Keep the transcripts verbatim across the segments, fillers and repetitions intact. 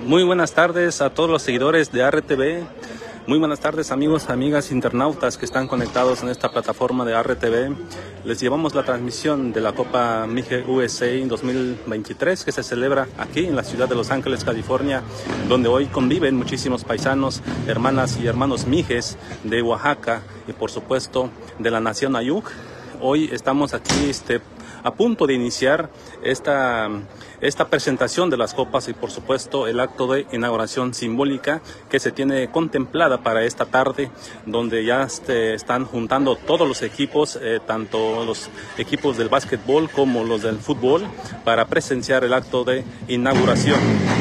Muy buenas tardes a todos los seguidores de R T V. Muy buenas tardes, amigos, amigas, internautas que están conectados en esta plataforma de R T V. Les llevamos la transmisión de la Copa Mije U S A dos mil veintitrés que se celebra aquí en la ciudad de Los Ángeles, California, donde hoy conviven muchísimos paisanos, hermanas y hermanos mijes de Oaxaca y por supuesto de la nación Ayuk. Hoy estamos aquí este, a punto de iniciar esta, esta presentación de las copas y por supuesto el acto de inauguración simbólica que se tiene contemplada para esta tarde, donde ya este, están juntando todos los equipos, eh, tanto los equipos del básquetbol como los del fútbol, para presenciar el acto de inauguración.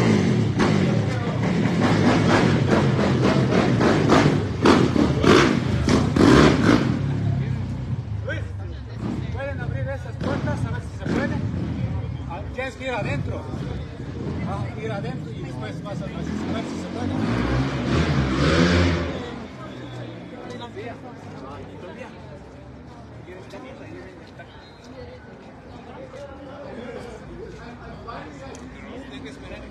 Tienes que ir adentro. Ah, ir adentro y después vas a ver si se puede. Tienes que esperar.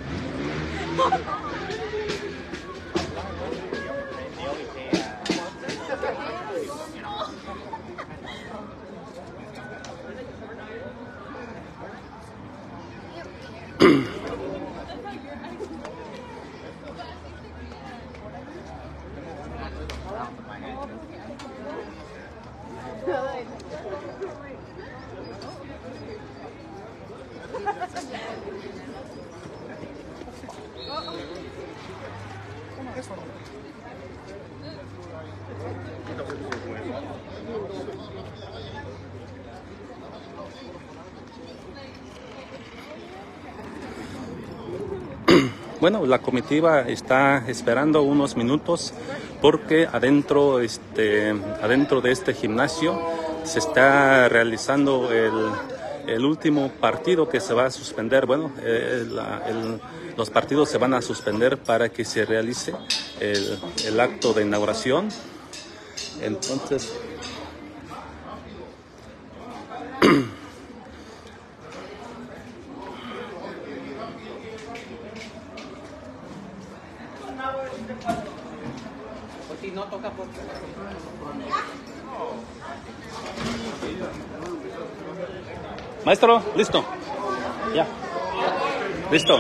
Bueno, la comitiva está esperando unos minutos porque adentro, este, adentro de este gimnasio se está realizando el, el último partido que se va a suspender. Bueno, eh, la, el, los partidos se van a suspender para que se realice el, el acto de inauguración. Entonces... No toca por... Maestro, listo. Ya. Listo.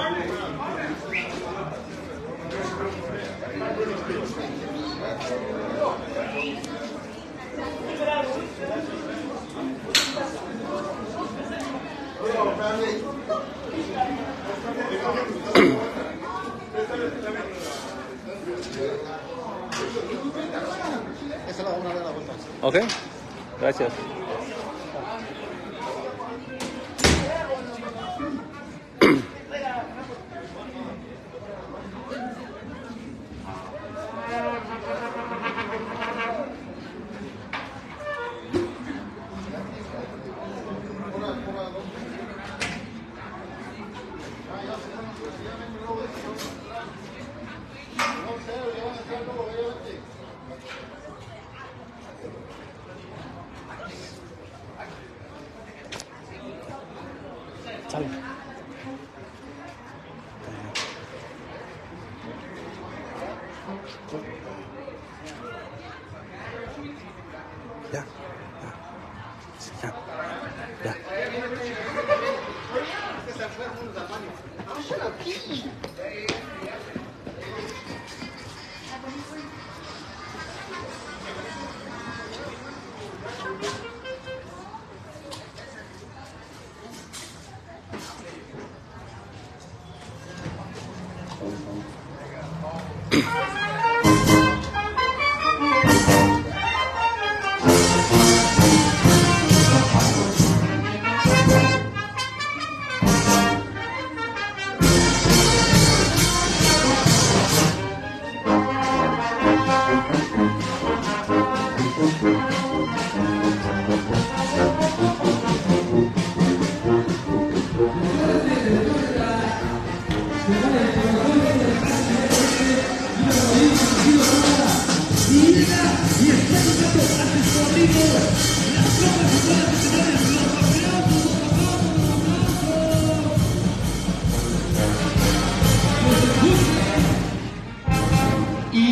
Esa la vamos a dar la vuelta. Ok, gracias. Sale. Ya, ya, ya, ya.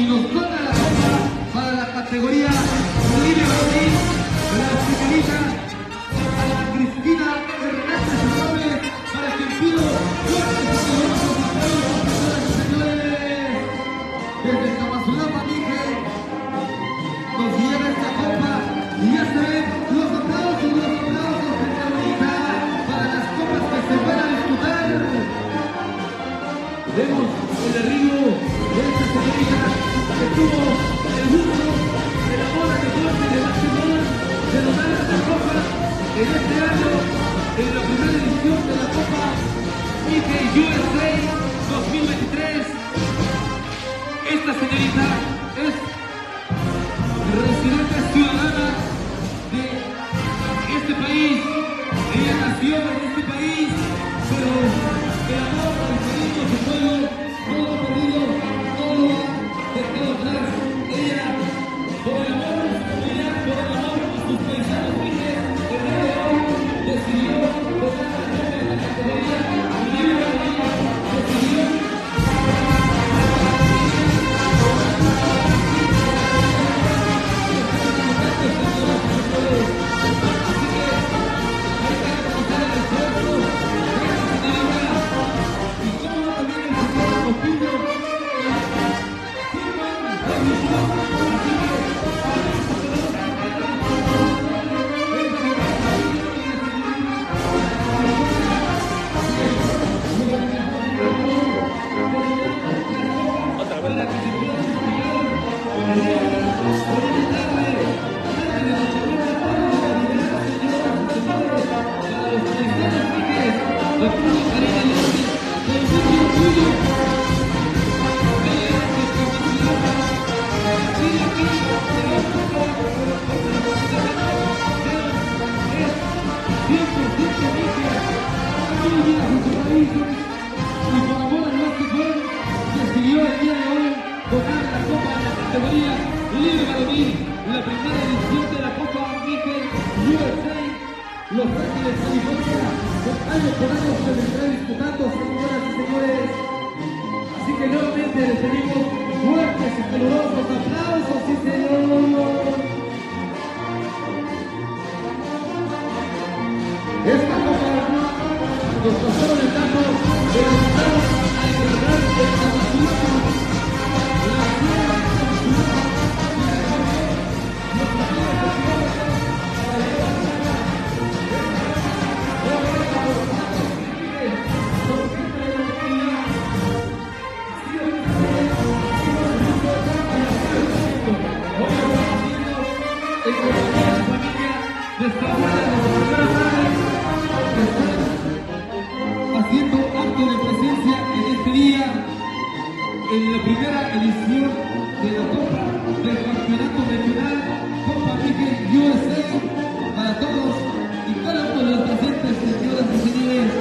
nos toca la copa para la categoría libre varonil, la señorita Ana Cristina Hernández Gómez, para quien pido fuertes y poderosos aplausos, señoras y señores. Desde Tamazulapa, Mije, nos lleva esta copa y ya se ven los aplausos, los aplausos, señorita, para las copas que se van a disputar. Vemos el arribo de esta señorita que tuvo el gusto de la boda de corte de Barcelona de donar esta copa en este año, en la primera edición de la Copa Mickey U S A dos mil veintitrés. Esta señorita es residente ciudadana de este país. Ella nació en este país, pero el amor al cariño, su pueblo, todo lo perdido, todo lo ha dejado atrás. Ella, por el amor a su comunidad, por el amor a sus paisanos, Mije, el día de hoy decidió votar la copa de la categoría libre varonil, decidió Los Ángeles, California, año por año se vendrá disputando, señoras y señores. Así que nuevamente les pedimos fuertes y calurosos aplausos, sí señor. Esta copa nos pasaron el dato de los estados a encargar de Tamazulapa, la ciudad de Tamazulapa, y los mejores campeones para llevar a la haciendo acto de presencia en este día, en la primera edición de la Copa del Campeonato Regional Copa Mickey U S A, para todos y cada uno de los presentes, señoras y señores.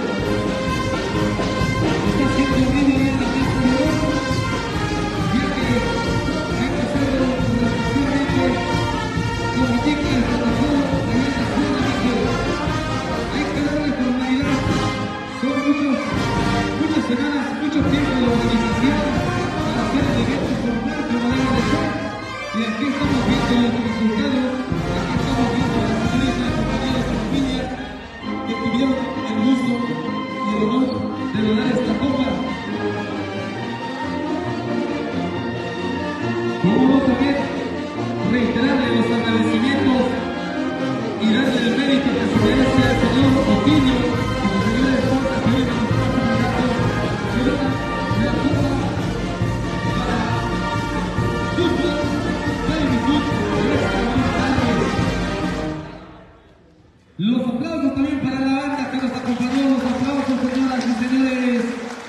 Está siendo muy bien la fiesta de hoy, ya que hay que hacerlo respectivamente como indica el protocolo de esta ciudad de Mickey. Hay que darle formalidad. Son muchos, muchas semanas, mucho tiempo de organización para hacer el evento formal como debe de ser. Y aquí estamos viendo los resultados, aquí estamos viendo a las señoritas, compañeros y familias que tuvieron el gusto y el honor de donar esta copa. Como no también reiterarle los agradecimientos y darle el mérito que se merece al señor Otilio y los señores Porta que hoy nos están presentando que donan la copa para fútbol, baby food, de esta buena tarde. Los aplausos también para la banda que nos acompañó, los aplausos, señoras y señores.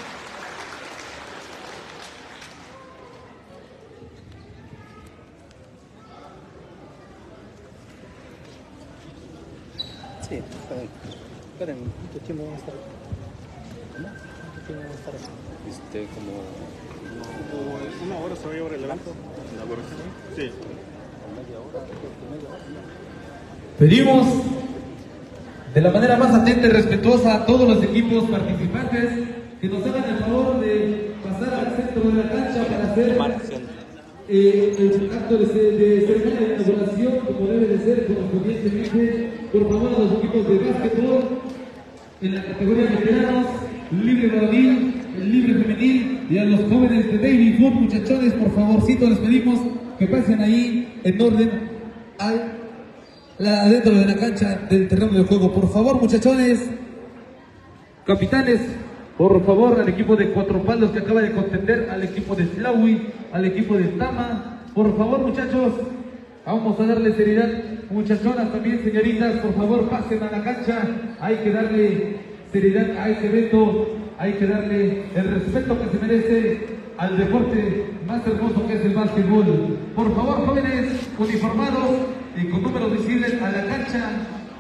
Sí, esperen, esperen, ¿cuánto tiempo vamos a estar? ¿Cómo? ¿Cuánto tiempo vamos a estar así? Este, como... Como una hora se va a llevar el evento. ¿Una hora? Sí. ¿Media hora? ¿Media hora? Pedimos de la manera más atenta y respetuosa a todos los equipos participantes que nos hagan el favor de pasar al centro de la cancha para hacer eh, el acto de, de ceremonia de inauguración, como debe de ser correspondientemente, por favor, a los equipos de básquetbol en la categoría de veteranos, libre varonil, el libre femenil, y a los jóvenes de baby foot, muchachones, por favorcito les pedimos que pasen ahí en orden al, la, dentro de la cancha del terreno de juego. Por favor, muchachones, capitanes, por favor, al equipo de Cuatro Palos que acaba de contender, al equipo de Tlahui, al equipo de Tama, por favor, muchachos, vamos a darle seriedad. Muchachonas también, señoritas, por favor, pasen a la cancha. Hay que darle seriedad a este evento, hay que darle el respeto que se merece al deporte más hermoso que es el básquetbol. Por favor, jóvenes uniformados y con números visibles a la cancha.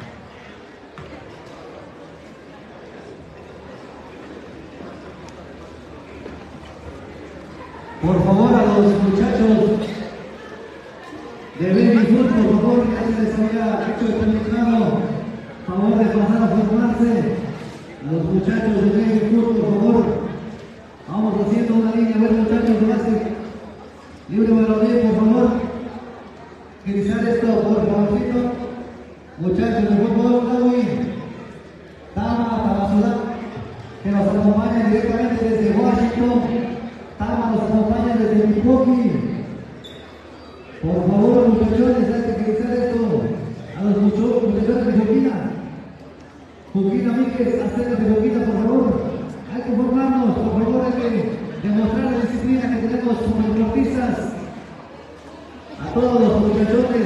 Por favor, a los muchachos de Baby Foot, por favor, que ya se les había hecho el comunicado, favor de pasar a formarse. A los muchachos de Baby Foot, por favor, vamos haciendo una línea. A ver, muchachos de base, libre varonil, por favor, iniciar esto, por favorcito. Muchachos de fútbol, Tlahui, Tama, Tamazulá, que nos acompañan directamente desde Washington. Tama nos acompaña desde Milwaukee. Por favor, muchachones, hay que utilizar esto. A los muchachones de Joquina. Joquina Míquez, acércate de Joquina, por favor. Hay que formarnos, por favor, hay que demostrar la disciplina que tenemos como deportistas. A todos los muchachones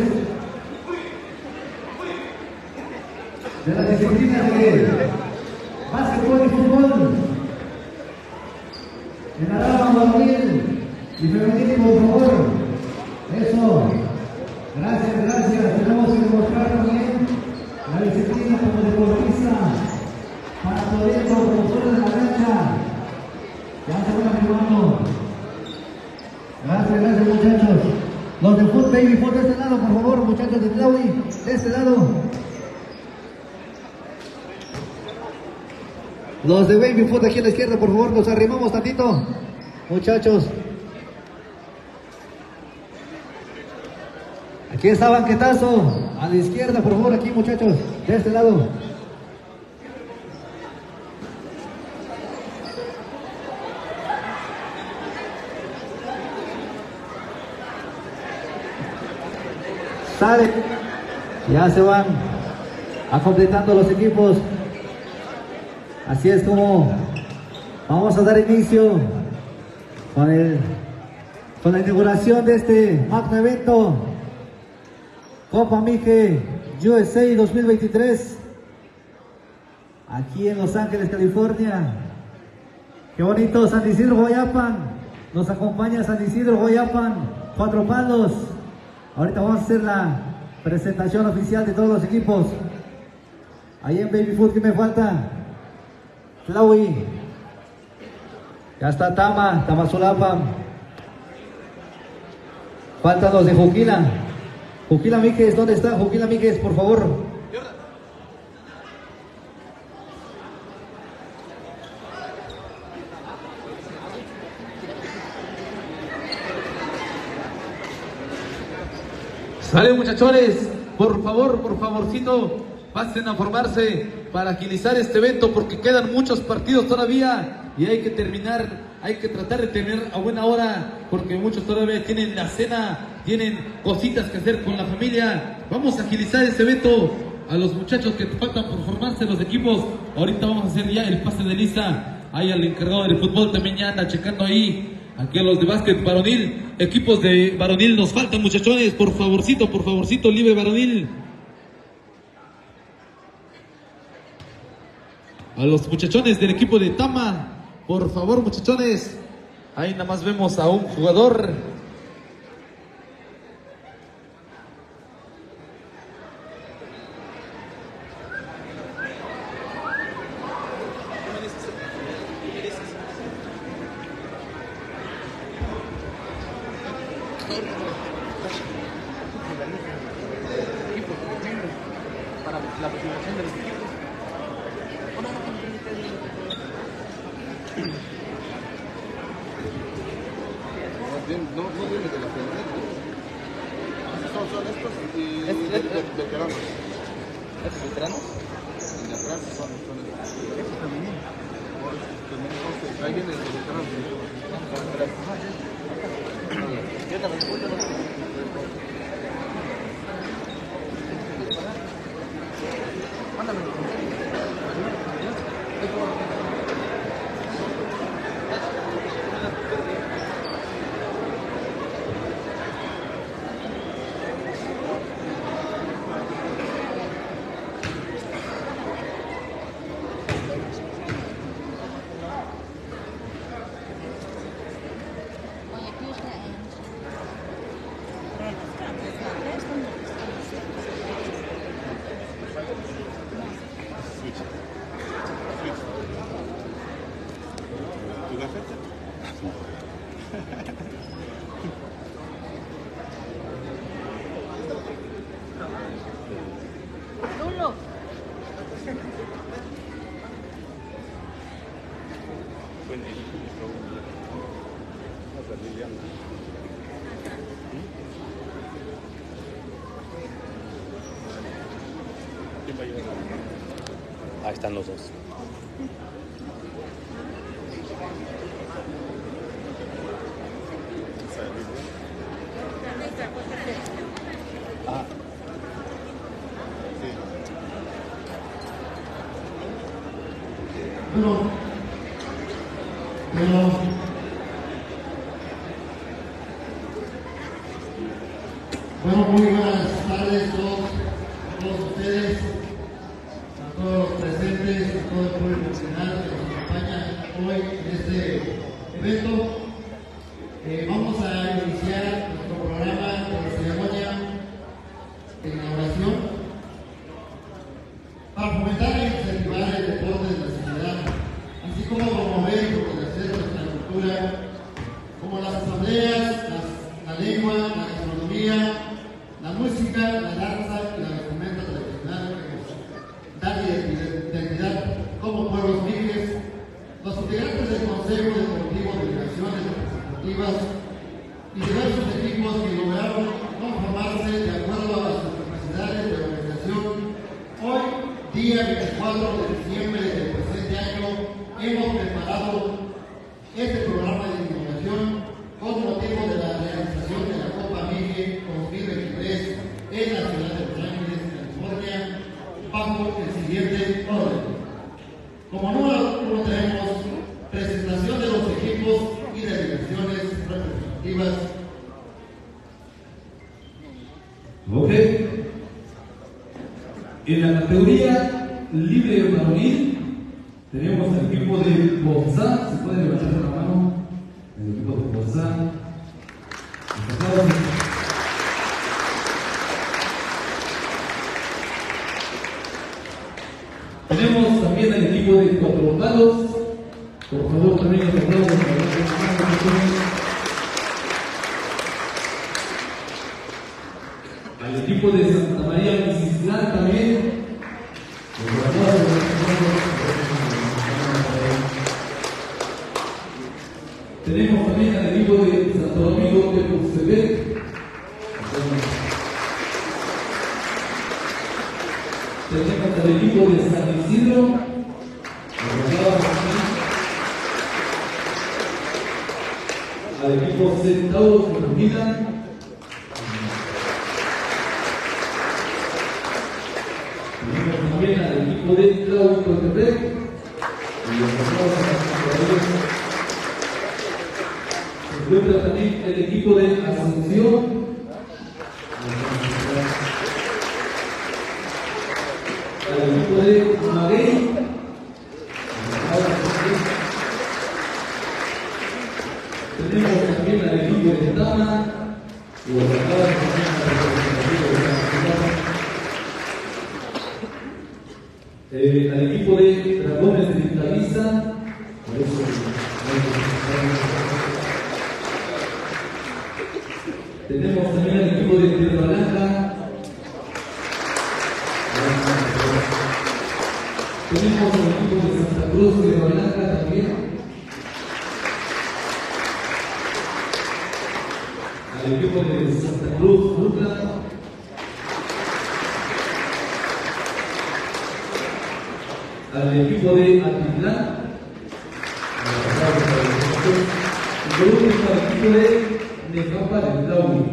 de las disciplinas de básquetbol y fútbol. En la rama varonil y femenil, por favor. Eso. Gracias, gracias. Tenemos que demostrar también la disciplina como deportista para poder los profesores de la cancha. Ya se van afirmando. Gracias, gracias, muchachos. Los de Foot Baby Foot de este lado, por favor, muchachos de Tlahui, de este lado. Los de Baby Foot aquí a la izquierda, por favor, nos arrimamos tantito, muchachos. Aquí está banquetazo, a la izquierda, por favor, aquí, muchachos, de este lado. Sale, ya se van a completando los equipos. Así es como vamos a dar inicio con, el, con la inauguración de este magno evento Copa Mije U S A dos mil veintitrés aquí en Los Ángeles, California. Qué bonito, San Isidro, Guayapan. Nos acompaña San Isidro, Guayapan, Cuatro Palos. Ahorita vamos a hacer la presentación oficial de todos los equipos. Ahí en Baby Foot, ¿qué me falta? Tlahui, ya está Tama, Tamazulapa. Faltan los de Joquina. Joquina Míquez, ¿dónde está Joquina Míquez, por favor? Sale, muchachones, por favor, por favorcito, pasen a formarse para agilizar este evento porque quedan muchos partidos todavía y hay que terminar, hay que tratar de terminar a buena hora porque muchos todavía tienen la cena, tienen cositas que hacer con la familia. Vamos a agilizar este evento. A los muchachos que faltan por formarse los equipos, ahorita vamos a hacer ya el pase de lista. Ahí al encargado del fútbol también ya anda checando ahí. Aquí a los de básquet varonil, equipos de varonil nos faltan, muchachones, por favorcito, por favorcito, libre varonil. A los muchachones del equipo de Tama, por favor, muchachones. Ahí nada más vemos a un jugador. Para la presentación de los equipos. No, no viene de la general, ¿no? Son, son estos y ¿Es, es, es, veteranos. ¿Es veteranos? Y de atrás son, son estos. ¿Estos femeninos? Ahí viene el veterano. Yo también escucho, ¿no? Mándame. ¿Tu gafete? Lulo. Ahí están los dos. Ah. Bueno, bueno, bueno, muy buenas tardes a todos, a todos ustedes, a todos los presentes, a todo el pueblo nacional que nos acompaña hoy en este evento. Eh, vamos a iniciar nuestro programa con la ceremonia de inauguración para fomentar e incentivar el deporte de la ciudad, así como promover y fortalecer nuestra cultura, como las asambleas, las, la lengua, la gastronomía, la música, la danza y la vestimenta tradicional que nos dan identidad como pueblos mixtos. Los integrantes del Consejo Deportivo de Delegaciones Representativas y diversos equipos que lograron conformarse de acuerdo a sus capacidades de organización, hoy, día veinticuatro de diciembre del presente año, hemos preparado este programa de inauguración con motivo de la realización de la Copa Mije dos mil veintitrés en la ciudad de Los Ángeles, California, bajo el siguiente orden. Como número uno tenemos presentación de los equipos y delegaciones representativas. Ok. En la categoría libre varonil tenemos el equipo de Bozán. ¿Se puede levantar la mano? El equipo de Bozán. Tenemos también el equipo de Cuatro Palos. Por favor, también los aplausos para los hermanos. Al equipo de Santa María Misislán también. Los aplausos para los hermanos. Tenemos también al equipo de Santo Domingo de Pucebet. Tenemos al equipo de San Isidro. Al equipo Centauros de Unida. Tenemos también al equipo de Tlahuicotepec. Y los se encuentra también el equipo de Asunción. Al equipo de Maguey. Tenemos también al equipo de Tama. Y los acaban también al representativo de la eh, al equipo de Dragones de Vitaliza. Tenemos también al equipo de Piedra Blanca. Tenemos al equipo de Santa Cruz de Piedra Blanca también. al equipo de Santa Cruz Urla, al equipo de Atitlán, y por último al equipo de Necampa de Tlaui.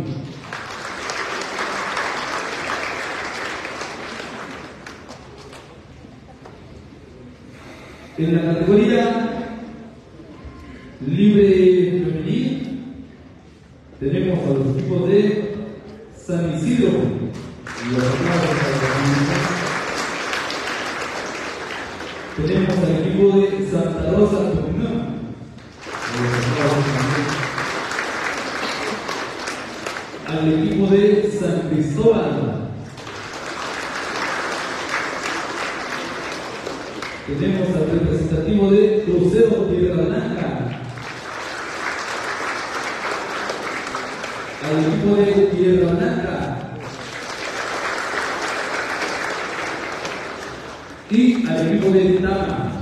En la categoría libre femenil tenemos a los equipos de San Isidro y los aplausos a la tenemos al equipo de Santa Rosa Tucumán. Al equipo de San Cristóbal. Tenemos al representativo de Crucero Tierra Blanca. Al equipo de Tierra Blanca. Y al equipo de Tama.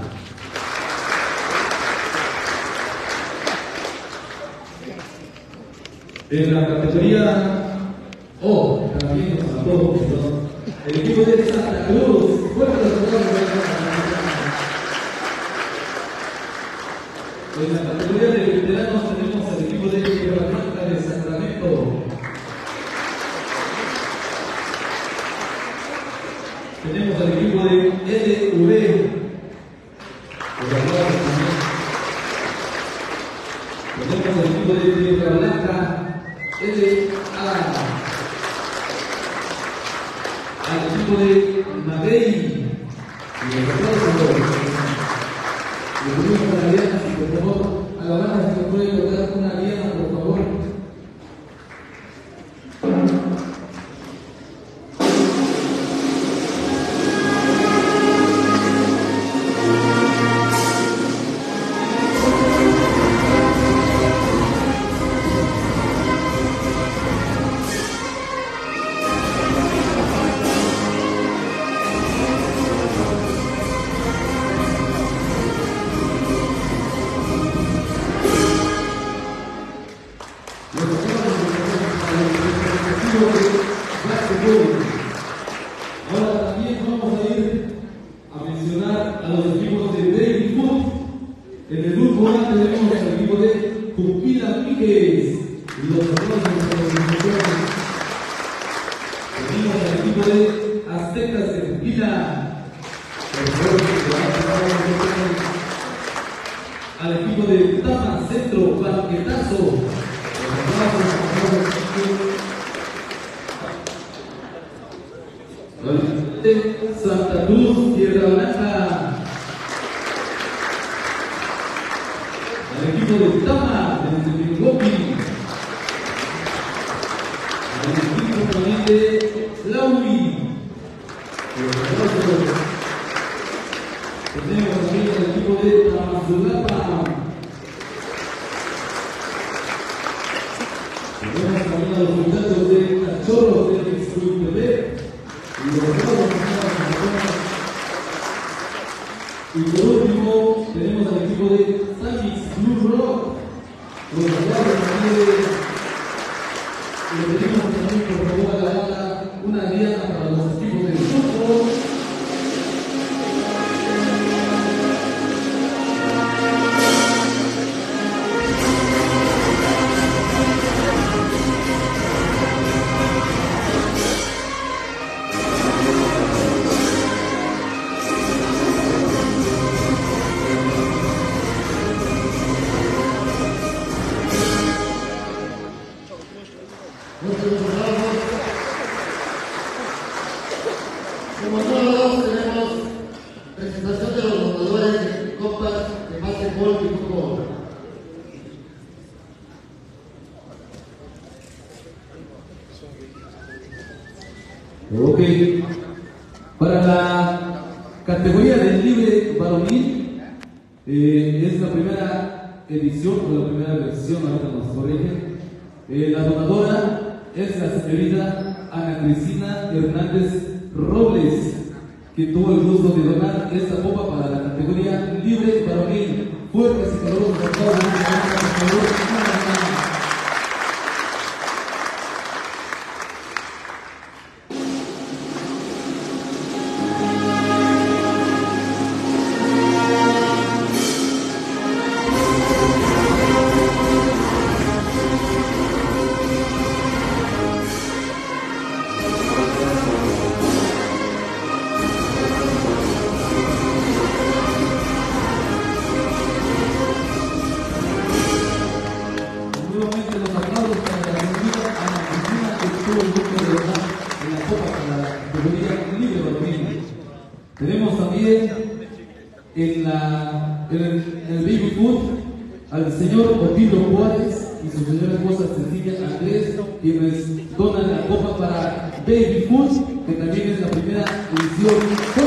En la categoría O, también nos faltó, perdón, el equipo de Santa Cruz. Fuerte los aplausos. En la categoría de veteranos tenemos al equipo de Tierra Blanca de Sacramento. Tenemos al equipo de L V. Tenemos al equipo de Tierra Blanca, L A. Al equipo de Maguey. Y los aplausos. Le pedimos a la Diana, si por favor, a la banda si nos puede tocar una Diana, por favor. Ahora también vamos a ir a mencionar a los equipos de Baby Foot. En el grupo A tenemos al equipo de Cuquila Míguez y los aplausos a los instituciones. Tenemos al equipo de Aztecas de Cuquila. Al equipo de Tama Centro Banquetazo. De Santa Cruz, Tierra Blanca. Al equipo de Tama, desde Milwaukee. Al equipo también de Tlaui. Tenemos también al equipo de Tamazulapa. Tenemos también a los muchachos de Cachorros del Xclubtepec. Y por último tenemos al equipo de Samix Blue Rock. Los aplausos también le pedimos también por favor a la banda una diana para los equipos del fútbol. Como todos tenemos presentación de los jugadores de copas de básquetbol y fútbol. Ok, para la categoría del libre varonil eh, es la primera edición o la primera versión, ahorita nos corrigen. Eh, la donadora es la señorita Ana Cristina Hernández Robles, que tuvo el gusto de donar esta copa para la categoría libre varonil. Fuertes y calurosos aplausos. todo el mundo de verdad en la Copa para la categoría libre varonil. Tenemos también en, la, en, el, en el baby food al señor Otilio Juárez y su señora esposa Cecilia Andrés, quienes donan la copa para Baby Food, que también es la primera edición.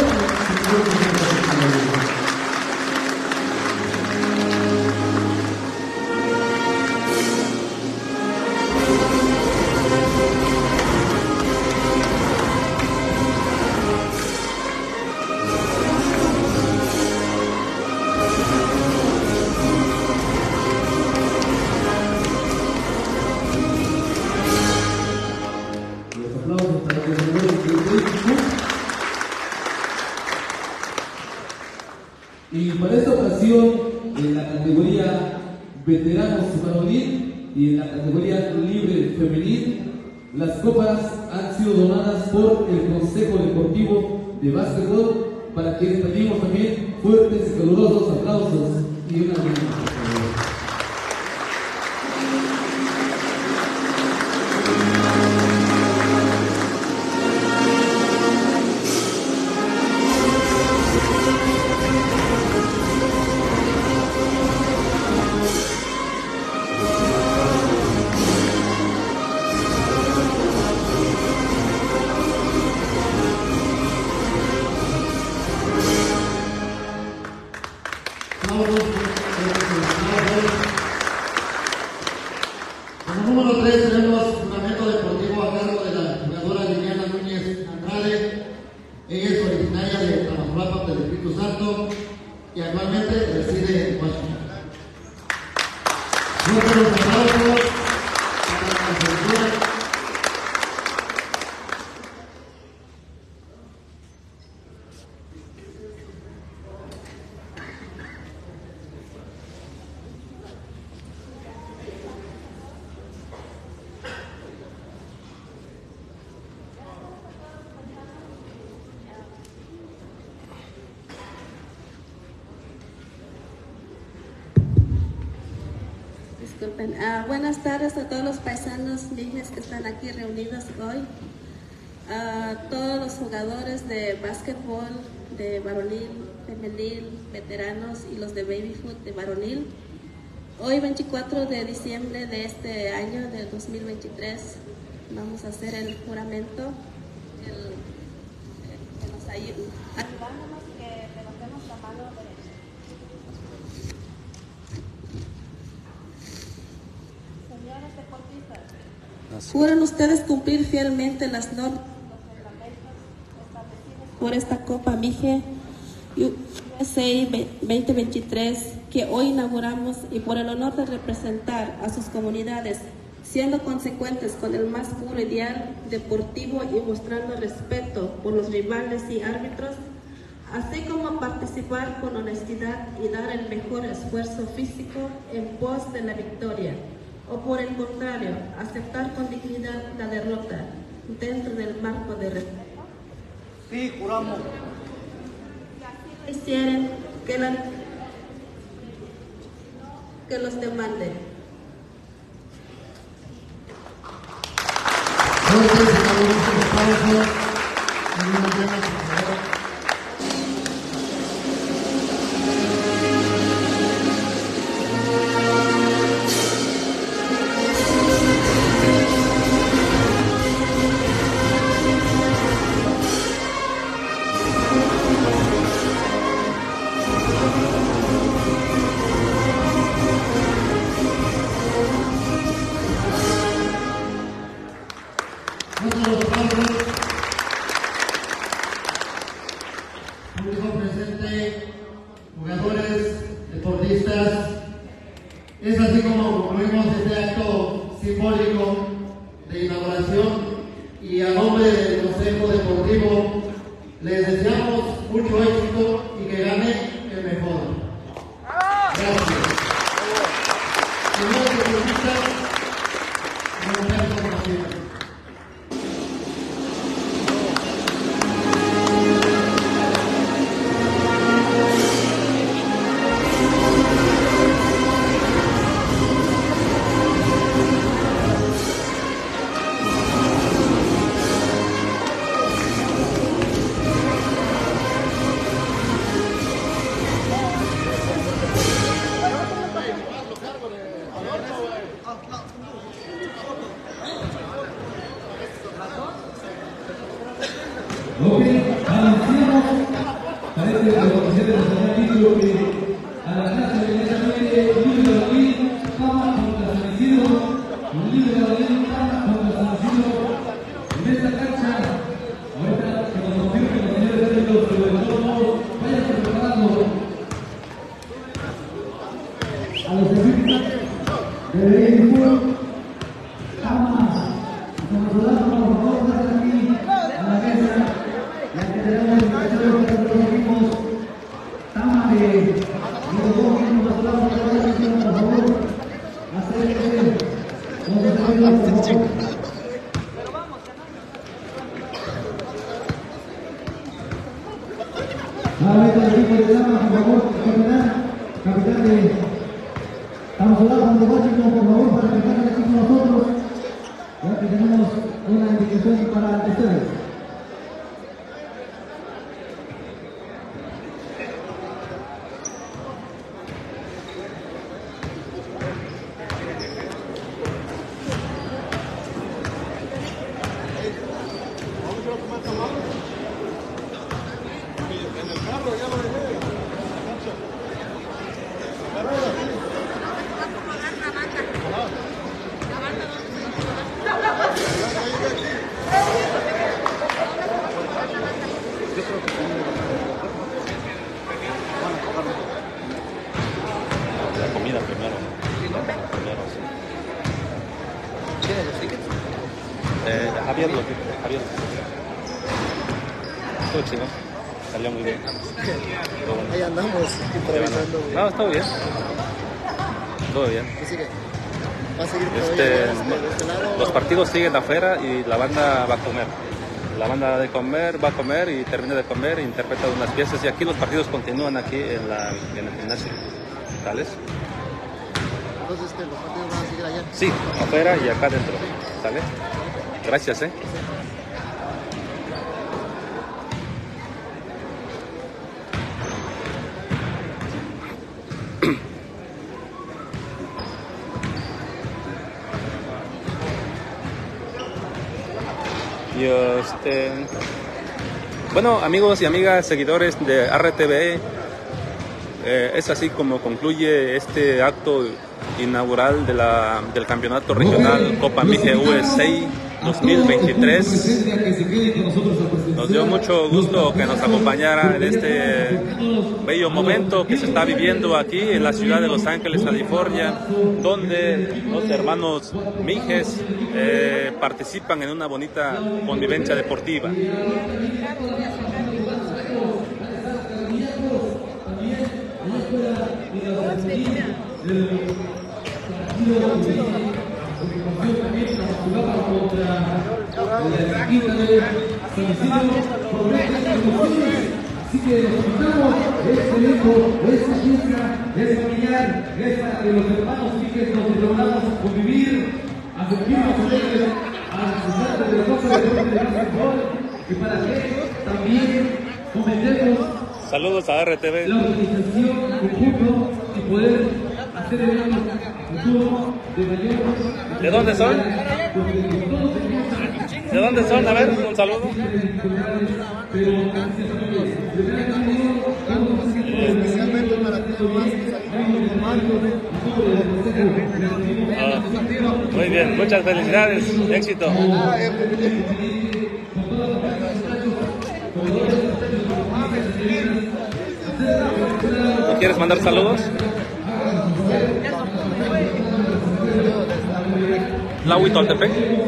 Y para esta ocasión, en la categoría veteranos varonil y en la categoría libre femenil, las copas han sido donadas por el Consejo Deportivo de Básquetbol, para que les pedimos también fuertes y calurosos aplausos y una buena. Como número tres tenemos Fundamento Deportivo a cargo de la jugadora Liliana Núñez Andrade. Ella es originaria de Tamaulipas del Espíritu Santo y actualmente reside en Washington. Fuertes los aplausos para la selección. Disculpen. Uh, buenas tardes a todos los paisanos niños que están aquí reunidos hoy. A uh, todos los jugadores de básquetbol, de varonil, femenil, veteranos y los de baby foot de varonil. Hoy veinticuatro de diciembre de este año, del dos mil veintitrés, vamos a hacer el juramento. El, el, que nos ayude. Ayudándonos que levantemos la mano derecha. Señores deportistas, ¿juran ustedes cumplir fielmente las normas y los reglamentos establecidos por esta Copa M I G U S A veinte veintitrés que hoy inauguramos, y por el honor de representar a sus comunidades, siendo consecuentes con el más puro ideal deportivo y mostrando respeto por los rivales y árbitros, así como participar con honestidad y dar el mejor esfuerzo físico en pos de la victoria? O por el contrario, aceptar con dignidad la derrota dentro del marco de respeto? Sí, juramos. Si así lo hicieren, que, la, que los demanden. Fuertes y calurosos aplausos. Y una buena, por favor. Público presente, jugadores, deportistas, es así como concluimos este acto simbólico de inauguración, y a nombre del Consejo Deportivo les deseamos mucho éxito y que gane el mejor. Gracias. Señores deportistas, nos vemos con paciencia. Ok, anunciamos, parece que los oficiales nos han dicho que a la casa inmediatamente Libre Balín, Pama contra San Isidro, Libre Balín, Pama contra San Isidro, en esta cancha, ahorita que nos confirmen los señores técnicos, pero de todos modos, vayan preparando a los equipos de Béisbol, Pama, nos saludamos por favor, pasen aquí a la mesa, ya que tenemos el tercero de los equipos, Tama de los dos equipos, nos saludamos por favor, acérquense, vamos a saludarlos por favor. Nuevamente el equipo de Tama, por favor, capitán, capitán de... Estamos hablando de Washington, por favor, para que estén aquí con nosotros, ya que tenemos una invitación para ustedes. La comida primero. Primero, sí. ¿Tienes los tickets? Eh, Javier, los tickets. Javier. Todo chido. Salió muy bien. Ahí andamos improvisando. No, está bien. Todo bien. ¿Qué sigue? ¿Va a seguir todavía Este, de este lado? los partidos siguen afuera y la banda va a comer. La banda de comer va a comer y termina de comer e interpreta unas piezas. Y aquí los partidos continúan aquí en, la, en el gimnasio. ¿Tales? Entonces, este, ¿los partidos van a seguir allá? Sí, afuera y acá adentro. ¿Sale? Gracias, ¿eh? Y este, bueno, amigos y amigas, seguidores de R T V, eh, es así como concluye este acto inaugural de la, del campeonato regional Copa Mije U S A dos mil veintitrés. Nos dio mucho gusto que nos acompañara en este bello momento que se está viviendo aquí en la ciudad de Los Ángeles, California, donde los hermanos Mijes eh, participan en una bonita convivencia deportiva. Así que los invitamos, este evento, esta fiesta, es familiar, es de los hermanos Mijes, donde logramos convivir, a sentirnos alegres, a disfrutar de la cosa de básquetbol, y para que también cometemos Saludos a R T V. la organización conjunto y poder hacer eventos futuro de mayor. ¿De dónde son? ¿De dónde son? A ver, un saludo. Especialmente para ti, Ah, muy bien, muchas felicidades, éxito. ¿No quieres mandar saludos? La Huitoltepec.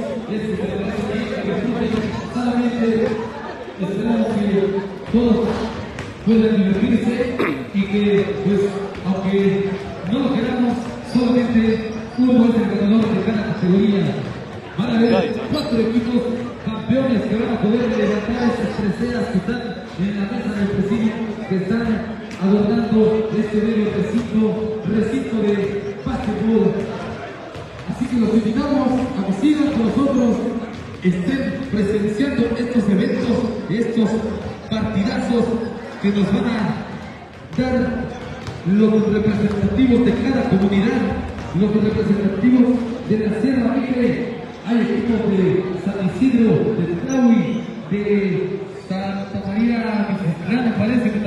Esperamos que todos puedan divertirse y que, pues, aunque no lo queramos, solamente uno es el ganador de cada categoría. Van a haber cuatro equipos campeones que van a poder levantar esas preseas que están en la mesa del presidio, que están adornando este bello recinto, recinto de básquetbol. Así que los invitamos a que sigan con nosotros, estén presenciando estos eventos, estos partidazos que nos van a dar los representativos de cada comunidad, los representativos de la Sierra Mije. Hay equipos de San Isidro, de Tlahui, de San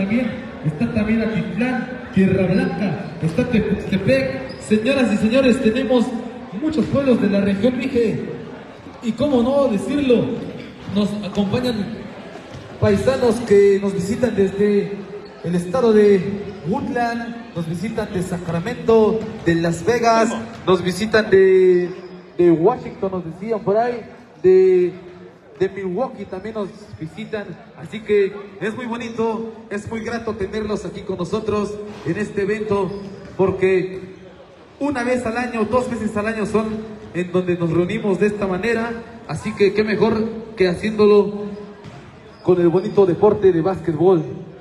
también, está también Atitlán, Tierra Blanca, está Tepuxtepec. Señoras y señores, tenemos muchos pueblos de la región Mije, y cómo no decirlo, nos acompañan paisanos que nos visitan desde el estado de Woodland, nos visitan de Sacramento, de Las Vegas, nos visitan de, de Washington, nos decían por ahí, de, de Milwaukee también nos visitan, así que es muy bonito, es muy grato tenerlos aquí con nosotros en este evento, porque una vez al año, dos veces al año son en donde nos reunimos de esta manera, así que qué mejor que haciéndolo con el bonito deporte de básquetbol.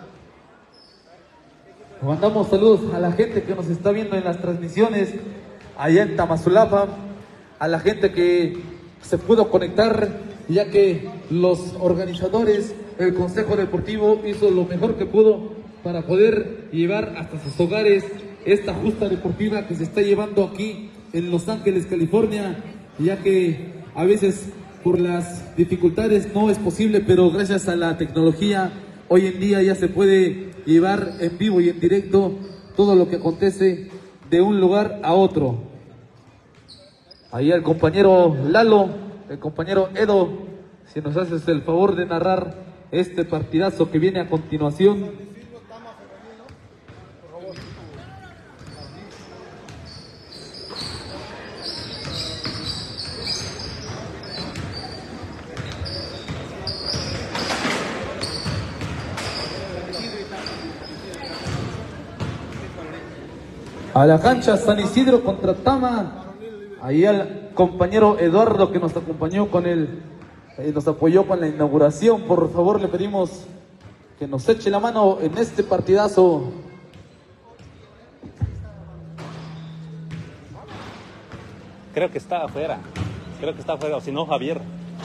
Mandamos saludos a la gente que nos está viendo en las transmisiones allá en Tamazulapa, a la gente que se pudo conectar, ya que los organizadores, el Consejo Deportivo hizo lo mejor que pudo para poder llevar hasta sus hogares esta justa deportiva que se está llevando aquí en Los Ángeles, California, ya que a veces por las dificultades no es posible, pero gracias a la tecnología hoy en día ya se puede llevar en vivo y en directo todo lo que acontece de un lugar a otro. Ahí el compañero Lalo, el compañero Edo, si nos haces el favor de narrar este partidazo que viene a continuación. A la cancha San Isidro contra Tama. Ahí al compañero Eduardo que nos acompañó con el, eh, nos apoyó con la inauguración. Por favor le pedimos que nos eche la mano en este partidazo. Creo que está afuera. Creo que está afuera, o si no, Javier.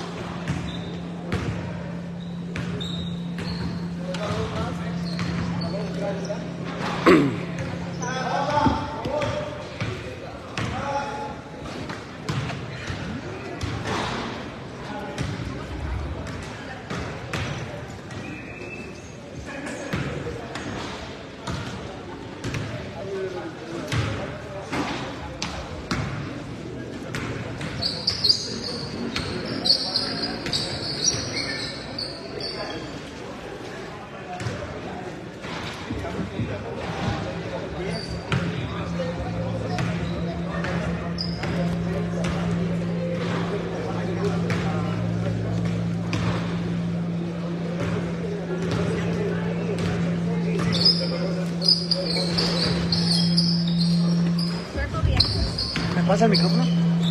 ¿Me pasa el micrófono?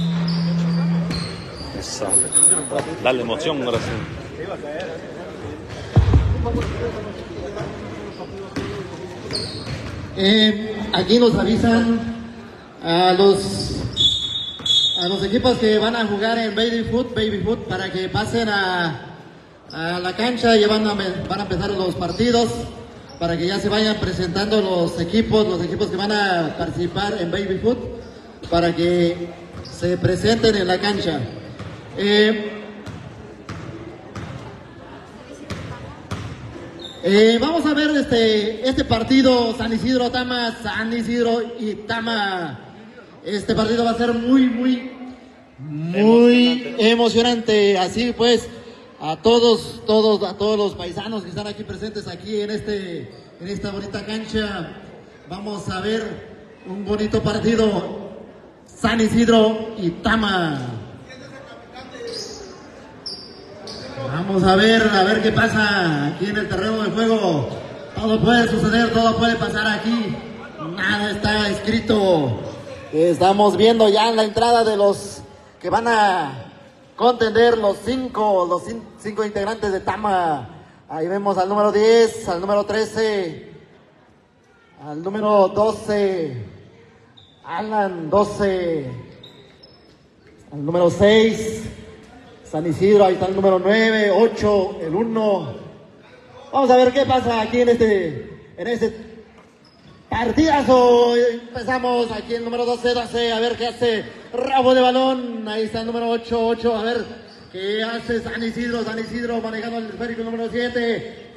Eso. Dale emoción, ahora sí. Eh, aquí nos avisan a los a los equipos que van a jugar en baby foot, baby foot para que pasen a, a la cancha. Ya van a, van a empezar los partidos para que ya se vayan presentando los equipos, los equipos que van a participar en baby foot, para que se presenten en la cancha. Eh, eh, vamos a ver este, este partido San Isidro Tama, San Isidro y Tama. Este partido va a ser muy, muy, muy emocionante. Así pues, a todos, todos, a todos los paisanos que están aquí presentes aquí en este, en esta bonita cancha, vamos a ver un bonito partido. San Isidro y Tama. Vamos a ver, a ver qué pasa aquí en el terreno de juego. Todo puede suceder, todo puede pasar aquí. Nada está escrito. Estamos viendo ya en la entrada de los que van a contender los cinco, los cinco integrantes de Tama. Ahí vemos al número diez, al número trece, al número doce. Alan, doce, al número seis, San Isidro, ahí está el número nueve, ocho, el uno. Vamos a ver qué pasa aquí en este, en este partidazo. Empezamos aquí el número doce, doce, a ver qué hace rabo de balón. Ahí está el número ocho, ocho, a ver qué hace San Isidro, San Isidro manejando el esférico número siete.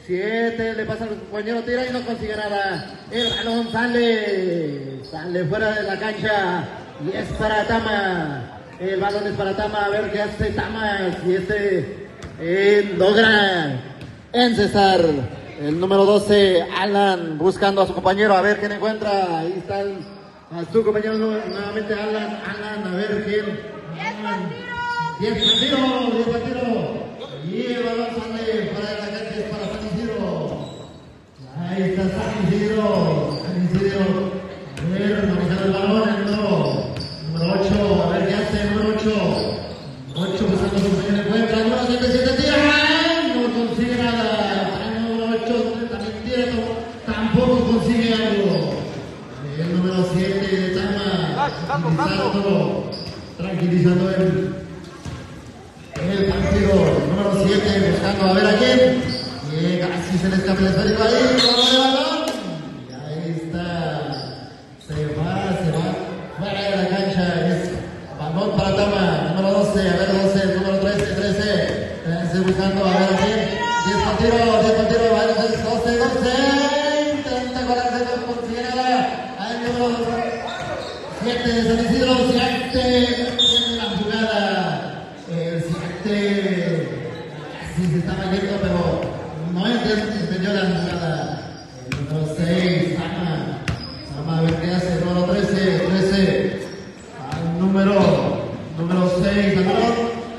siete, le pasa al compañero, tira y no consigue nada. El balón sale, sale fuera de la cancha y es para Tama. El balón es para Tama, a ver qué hace Tama, si este eh, logra encestar. El número doce, Alan, buscando a su compañero, a ver quién encuentra. Ahí está el, a su compañero nuevamente, Alan, Alan, a ver quién. diez partidos, diez partidos. Y el balón sale fuera de la cancha, es para San Isidro. Ahí está San Isidro, San Isidro. A ver, manejando el balón, el número, número ocho, a ver qué hace el número ocho. ocho buscando a su compañero, encuentra, el número siete, siete, tira, no consigue nada. El número ocho también tira, tampoco consigue algo. El número siete de Tama, tranquilizando, tranquilizando el, el partido. El número siete buscando a ver a quién. Llega, así se le escapa el esférico ahí, con el balón. Y ahí está. Se va, se va fuera de la cancha. Es balón para Tama. Número doce, a ver doce, número trece, trece. trece buscando a ver a quién. diez para tiro, diez para tiro, va doce, doce. Intenta colarse, no consigue nada. Ahí el número siete de San Isidro, siete. Tiene la jugada. El siete casi se estaba yendo, pero no entendió la jugada. El número seis, Tama. Tama, a ver qué hace. El número trece, trece. Al número, número seis, al número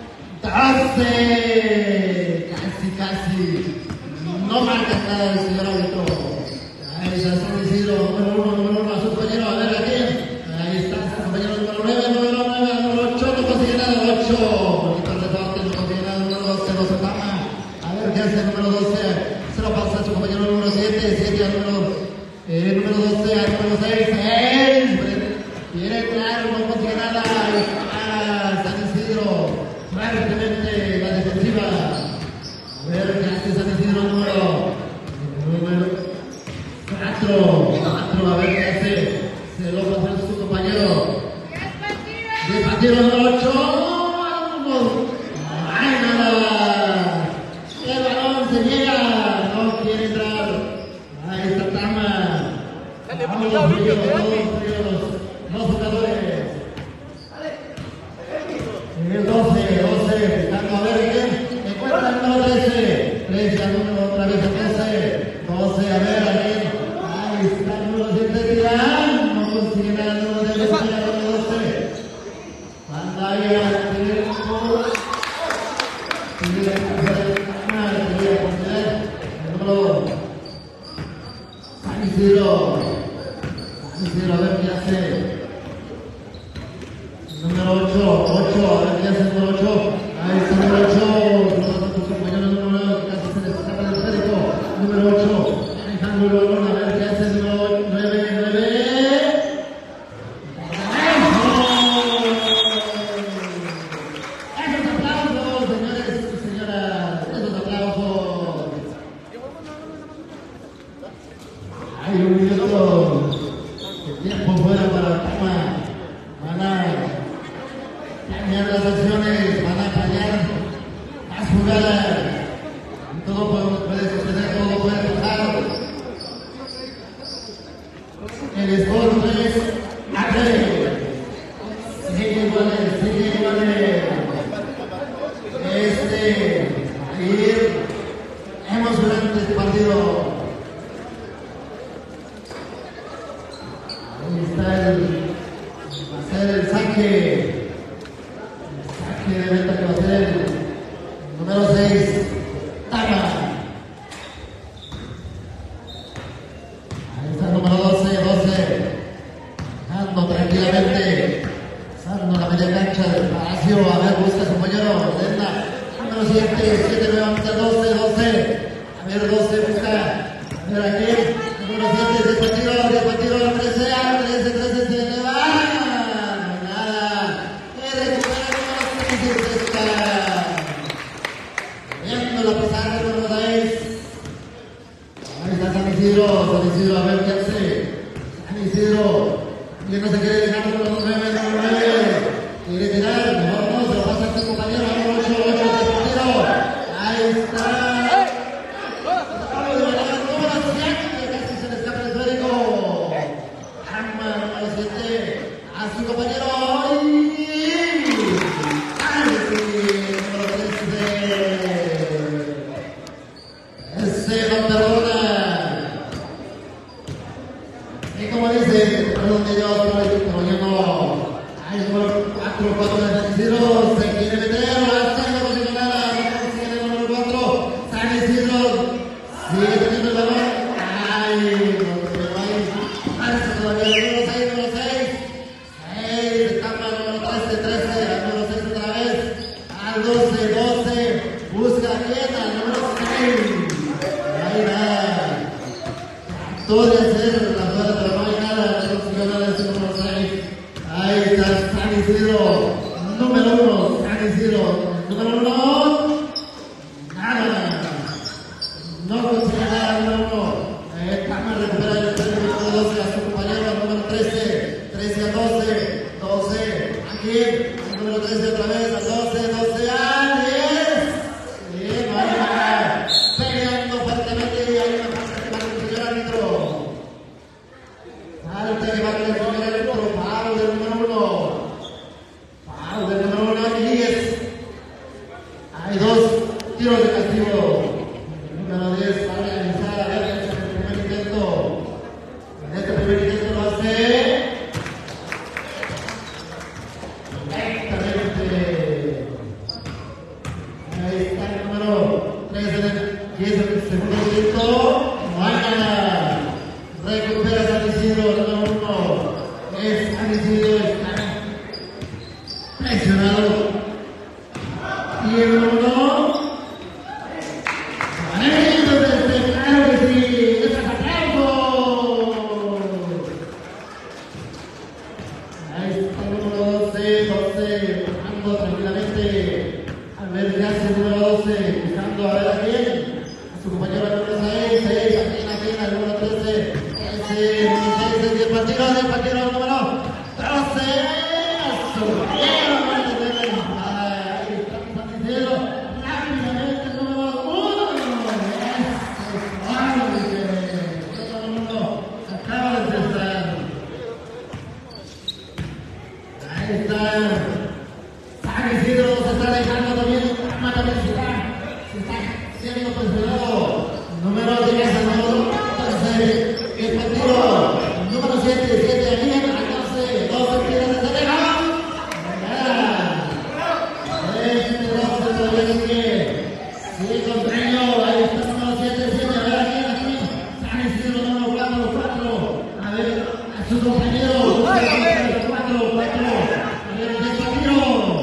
doce. Casi, casi. No marca nada el señor árbitro. Ahí está San Isidro, número uno, número uno, a su compañero, a ver a quién. Ahí está su compañero número nueve, número nueve, número ocho, no consigue nada, ocho. Bonito el reporte, no consigue nada, número doce, doce Tama. A ver qué hace el número doce. Se lo pasa a su compañero número siete, siete al número, eh, número doce, al número seis, seis. Viene claro, no consigue nada. Ah, San Isidro, fuertemente la defensiva. A ver qué hace San Isidro, número, número cuatro, cuatro, a ver qué hace. Se lo pasa a su compañero. diez partidos, número ocho. ¡Vamos! ¡No hay nada! El balón se niega, no quiere entrar. Ahí está Tama. Vamos, todos fríos, los jugadores. El doce, doce, buscando a ver quién. Encuentra el número trece. trece al número otra vez, trece. doce, a ver a quién. Ahí está el número siete, tirán. No consigue nada el número de doce. Manda ahí al tiempo. Sigue la canal, sigue la canal. El número San Isidro. San Isidro, a ver qué hace. Número ocho, ocho, a ver qué hace el número ocho. Ahí está el número ocho. Su compañero número nueve, que casi se le escapa del esférico. Número ocho, manejando el balón, a ver qué hace el número nueve, nueve. Esos aplausos, señores y señoras. Esos aplausos. Hay un minuto de tiempo fuera para Tama. Van a planear las acciones, van a planear las jugadas. Todo puede suceder, todo puede pasar. El score tres a tres. Sigue igual, sigue igual. Este, ir emocionante este partido. Ahí está el. Va a ser el saque, el saque de meta que va a ser el número seis, Tama. Ahí está el número doce, doce, dando tranquilamente, pasando la media cancha del espacio, a ver, busca a su compañero, Lenda, número siete, siete nuevamente, doce, doce, a ver, doce, busca, a ver a quién, el número siete, diez partidos, diez partidos, trece, trece, trece, se le va. Viendo la pizarra número seis. Ahí está San Isidro, San Isidro, a ver qué hace. San Isidro, que no se quiere dejar número nueve, número nueve. Quiere tirar, mejor no, se lo pasa a su compañero, número ocho, ocho, de partido. Ahí está. podría ser la jugada, pero no hay nada, no consiguió nada de ese número seis. Ahí está San Isidro, número uno, San Isidro, número uno, nada, no consigue nada, número uno. Tama recupera el número doce a su compañero, número trece, trece a doce, doce, aquí, número trece otra vez, a doce, doce a diez. Bien, vaya, peleando fuertemente y hay una falta que marca el señor árbitro. Falta que marca el señor árbitro, foul del número uno. Foul del número uno, diez. Hay dos tiros de castigo. Número diez, para realizar a ver en este primer intento. En este primer intento lo hace correctamente. Ahí está el número trece, y es el segundo intento. No hay nada. Recupera San Isidro, número uno. Es San Isidro, está presionado. Y el número uno. Tranquilamente, a ver qué hace el número doce, buscando a ver a quién, a su compañero número seis, seis, aquí en aquí en el número trece, ese, número seis, el partido del partido número doce, a su compañero, ahí está San Isidro, rápidamente el número uno, eso, uno, acaba de cesar, ahí está. San Isidro se está dejando también, Tama también se está, se está siendo presionado. Número diez, número doce, el partido. Número siete, siete, aquí en la doce, doce, tira de derecha. Este doce todavía sigue, sigue con ello. Ahí está el número siete, siete, a ver aquí, aquí. San Isidro, número cuatro, cuatro. A ver a su compañero, cuatro, cuatro. A ver, el partido.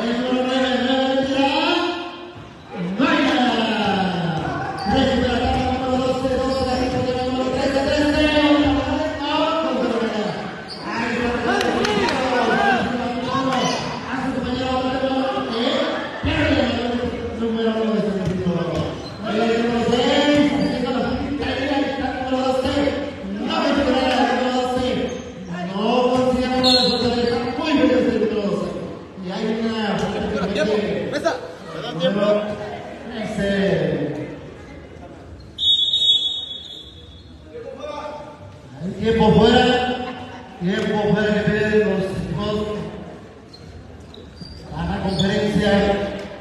Tiempo fuera, tiempo fuera que piden los equipos a la conferencia.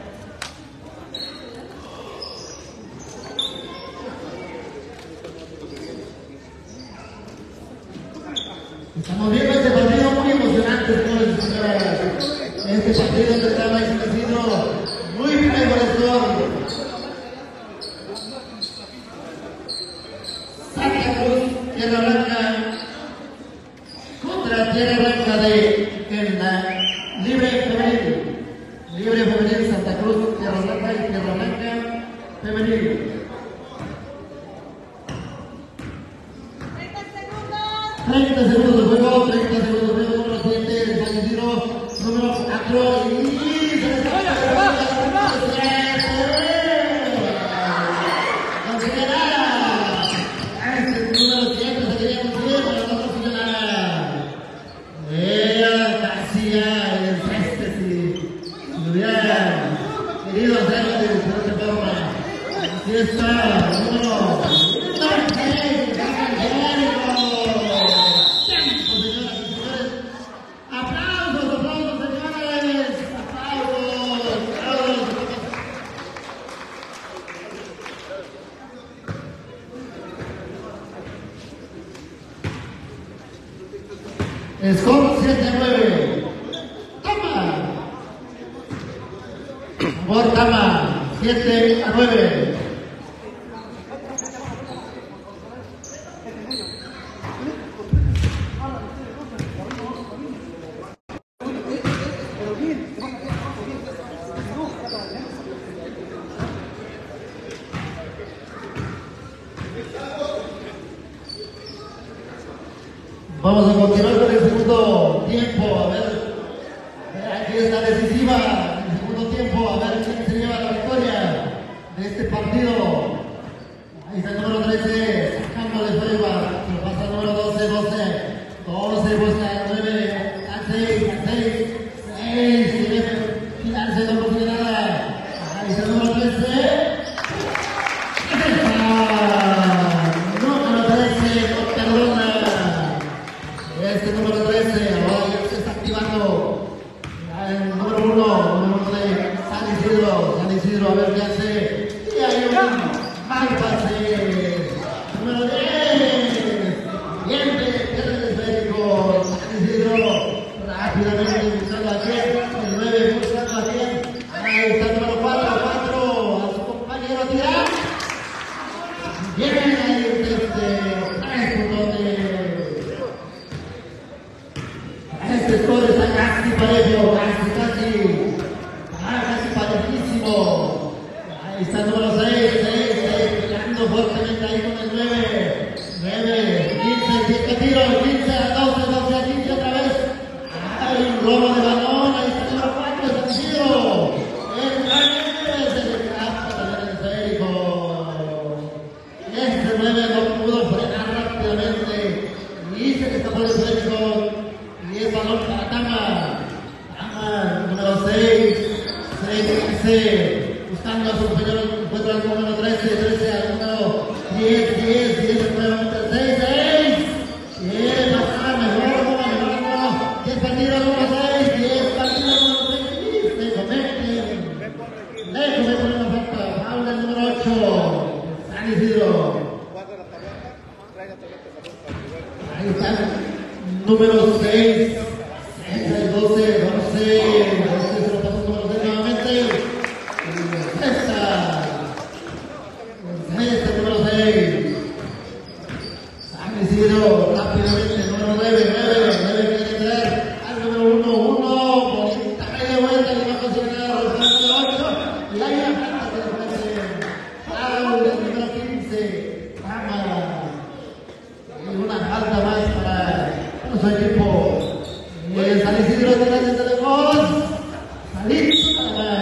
Estamos viendo este partido muy emocionante, señores y señoras. Este partido que estaba establecido muy favorecedor. Santa Cruz, Tierra Blanca, contra Tierra Blanca de en la Libre Femenil. Libre Femenil, Santa Cruz, Tierra Blanca y Tierra Blanca Femenil. treinta segundos de juego, treinta segundos de juego, número siete, San Isidro, número cuatro y se les va a considerar. Este número siete se quería conseguir, pero no consiguió nada. Era casi ya el este si hubiera querido hacerlo de diferente forma. Aquí está, número Score siete a nueve. Tama. Por Tama. siete a nueve. Vamos a continuar con el segundo tiempo, a ver, aquí es la decisiva, el segundo tiempo, a ver quién se lleva la victoria de este partido. Ahí está el número trece, sacando de prueba, se lo pasa el número doce, doce, doce, busca el nueve, al seis, al seis, seis, se debe girarse, no consigue nada. Ahí está el número trece. Número trece, no perdona. Este número trece, ahora ya se está activando. El número uno, número uno de San Isidro, San Isidro, a ver qué hace. Y hay un mal pase. Número diez. Bien, pierde el esférico. San Isidro, rápidamente buscando a diez. El nueve buscando a diez. Ahí está el número cuatro, cuatro. A su compañero tirar. Bien, ahí el trece. Tres puntos. Este score está casi parejo, casi, casi, ah, casi parejísimo. Ahí está el número seis, seis, seis, pegando fuertemente ahí con el nueve, nueve, quince, siete tiros, quince a doce, doce a quince otra vez. Hay un robo de balón, ahí está el número cuatro, San Isidro. El nueve se le escapa también el esférico. Este nueve no pudo frenar rápidamente y se le escapó el esférico. Y el balón para Tama. Tama, número seis, seis, quince, buscando a su compañero, encuentra al número trece, trece al número diez, diez, diez, nuevamente al seis, seis. Bien, pasar, mejor, no, mejor, no. diez partidos, número seis, diez partidos, número seis, le cometen. Le cometen una falta, Paula, el número ocho, San Isidro. Ahí está. Número seis, el doce, doce, doce, se lo pasó el número seis nuevamente. Esta, este número seis. San Isidro, rápidamente, número nueve, nueve, nueve quiere entrar al número uno, uno, bonita media vuelta, y va a conseguir nada, el número ocho, y hay una falta que le parece. Paul, el número quince, Cámara. Y una falta más para su equipo. Y el San Isidro tiene desde lejos. Salito,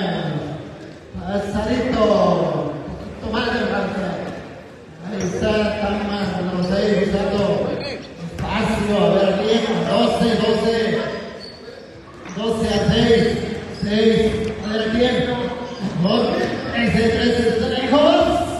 Salito, un poquito más de falta. Ahí está Tama, número seis, usando espacio. A ver bien, doce, doce, doce a seis, seis, a ver bien, trece, trece, desde lejos.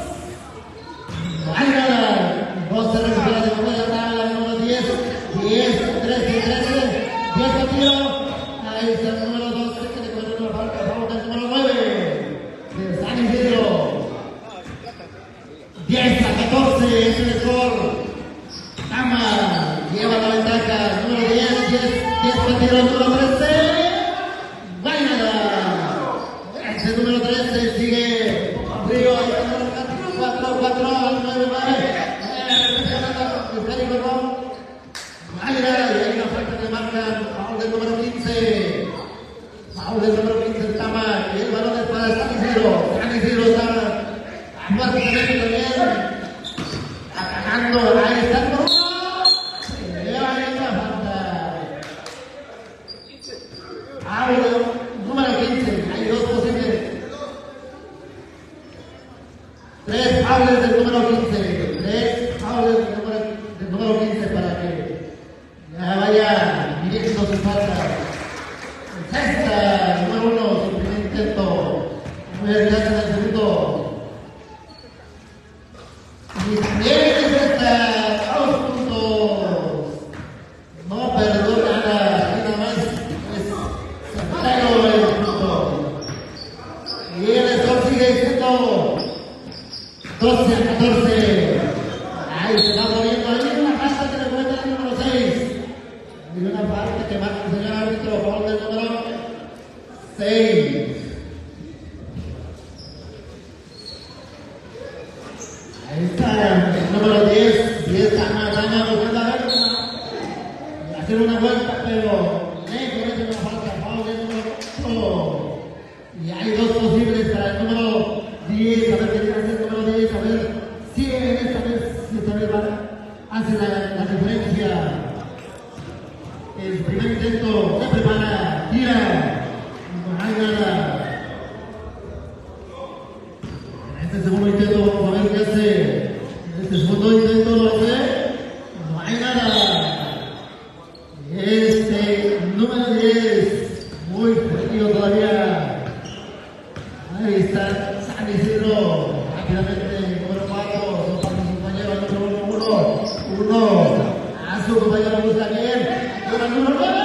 doce recupera de nuevo, número diez, diez, trece, trece, diez a tiro. Ahí está el número doce que le cuenta una falta a favor del número nueve de San Isidro. diez a catorce es el score. Tama lleva la ventaja. Número diez, diez, diez para tiro, número trece. Guayana. Ese número trece sigue frío. Ahí está el número cuatro, cuatro, nueve, nueve. Vaya, y hay una falta que marca Paul del número quince. Paul del número quince, Tama, y el balón es para San Isidro. San Isidro está fuertemente también. Atacando, ahí está el número uno. Se lleva ahí la falta. Paul, número quince, hay dos posibles. Tres Paules del número quince. Tres Paules del número, del número quince para que ya vaya midiendo su falta. Sexta, número uno, su primer intento. Muy bien, gracias al segundo. Y también es esta, dos puntos. No perdona nada, aquí nada más es separaron el punto. Y el score sigue siendo doce a catorce. Ahí se va moviendo. Hay una falta que le cuenta el número seis. Hay una falta que marca el señor árbitro a favor del número seis. Ahí está el número diez. diez Tama, Tama buscando a ver. Hacer una vuelta, pero le comete una falta a favor del número ocho. Y hay dos posibles para el número diez. A ver qué tiene el número diez. A ver si esta vez, si esta vez va, hace la, la diferencia. primer intento, se prepara, tira, no hay nada. En este segundo intento vamos a ver qué hace. En este segundo intento lo hace, no hay nada. Este número diez, muy frío todavía. Ahí está San Isidro, rápidamente, número cuatro, no para su compañero, número uno, uno, a su compañero busca bien, y ahora número nueve.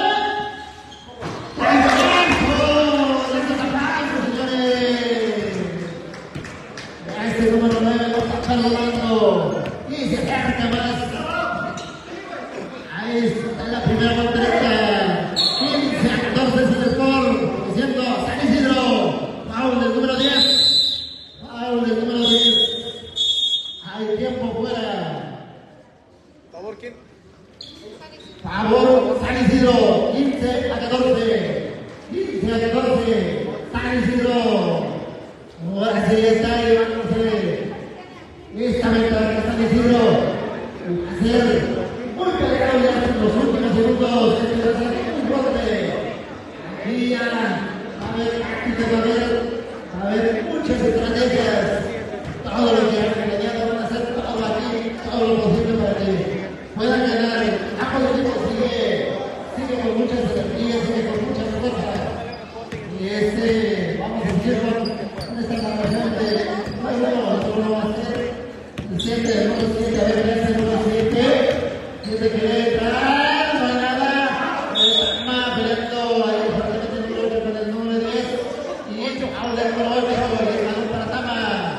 Este número nueve lo está saludando y se acerca más. Ahí está la primera voltereta. quince a catorce es el score. Diciendo San Isidro. Foul del número diez. Foul del número diez. Hay tiempo fuera. ¿Favor quién? Favor San Isidro. quince a catorce. quince a catorce. San Isidro. Ahora sí está llevándose esta ventaja San Isidro. Hacer muy peleado ya en los últimos segundos. Este va a ser muy fuerte. Aquí ya va a haber táctica, va a haber, va a haber muchas estrategias. Todo lo que han planeado van a hacer todo aquí, todo lo posible para que puedan ganar. Ambos equipos sigue, sigue con muchas energías, sigue con muchas fuerzas. Y este, vamos a decir, con esta narración de bueno, no va a ser el siete, el número siete, a ver qué hace el número siete. siete quiere entrar, no hay nada. Tama peleando ahí fuertemente el número ocho con el número diez. Y ahora el número ocho, el balón para Tama.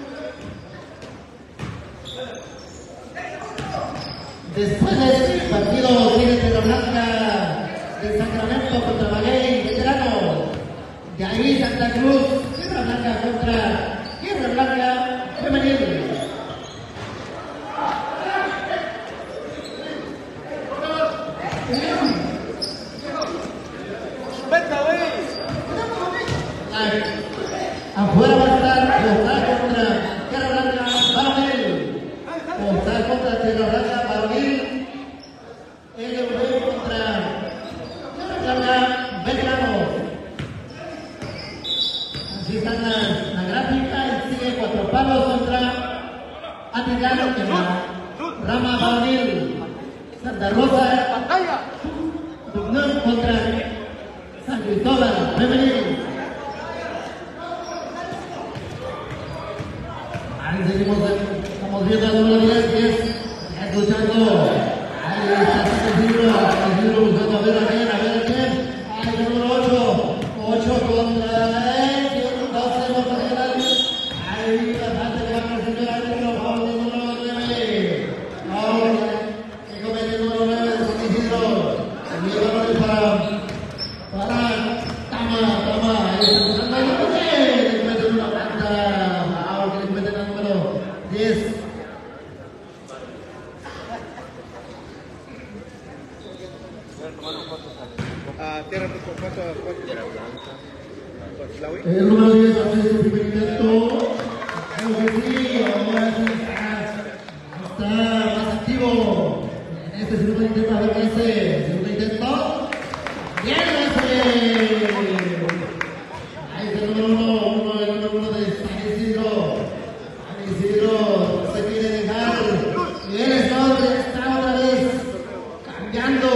Después de este partido sigue Tierra Blanca de Sacramento contra Maguey, veterano. De ahí Santa Cruz, Tierra Blanca contra Tierra Blanca femenil. Afuera va a estar Bogotá contra Tierra Blanca varonil. Bogotá contra Tierra Blanca varonil. L V contra Tierra Blanca veterano. Así están la, la gráfica y sigue cuatro palos contra Aticano en la rama varonil. Santa Rosa Tucnón contra San Cristóbal femenil. Ahí seguimos, estamos viendo el número diez, diez, escuchando. Ahí está San Isidro, San Isidro buscando a ver a quién, a ver a quién. Ahí el número ocho, ocho contra él, doce no puede ganar. Ahí la parte que va a recibir al número, favor del número nueve. Ahora, que comete el número nueve de San Isidro. Y el balón es para, para Tama, Tama. Ahí está buscando el número diez, le meten una planta. Ahora que le meten el número diez. Ah, tierra cuánto, cuánto. ¿La oí? El número diez hace su primer intento. Creo que sí, ahora sí está, está más activo. En este segundo intento, a ver qué hace. Segundo intento. ¡Bien, hace! Ahí está el número uno, uno, el número uno de San Isidro. San Isidro se quiere dejar. Y él está, está otra vez cambiando.